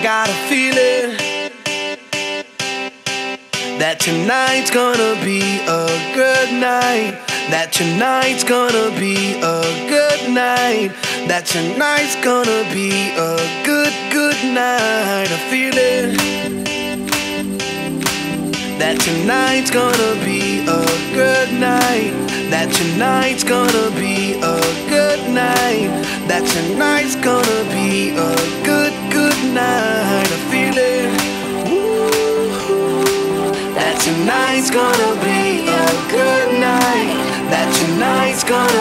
got a feeling that tonight's gonna be a good night. That tonight's gonna be a good night. That tonight's gonna be a good, good night. A feeling that tonight's gonna be a good night. That tonight's gonna be a good night. That tonight's gonna be a good, good night. A feeling that tonight's gonna be a good night. That tonight's gonna